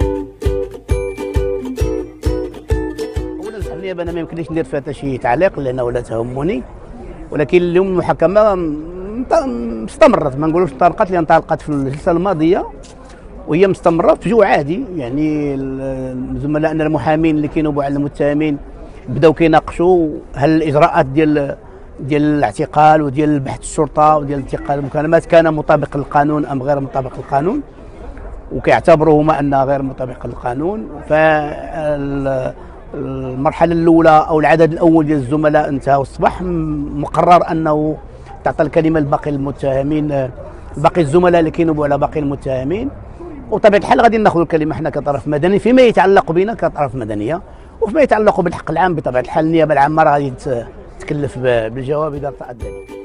النيابه انا ما يمكنليش ندير فيها حتى شي تعليق لانه لا تهمني، ولكن اليوم المحاكمه استمرت، ما نقولوش انطلقت، لان انطلقت في الجلسه الماضيه وهي مستمره في جو عادي. يعني زملائنا المحامين اللي كينوبوا على المتهمين بداو كيناقشوا هل الاجراءات ديال الاعتقال وديال بحث الشرطه وديال انتقال المكالمات كان مطابق للقانون ام غير مطابق للقانون، وكيعتبروا هما انها غير مطابقه للقانون. المرحله الاولى او العدد الاول ديال الزملاء انتهى والصباح مقرر انه تعطى الكلمه لباقي المتهمين، باقي الزملاء اللي كينوبوا على باقي المتهمين، وطبيعه الحال غادي ناخذ الكلمه حنا كطرف مدني فيما يتعلق بنا كطرف مدنيه، وفيما يتعلق بالحق العام بطبيعه الحال النيابه العامه راه غادي تكلف بالجواب اذا ارتأت ذلك.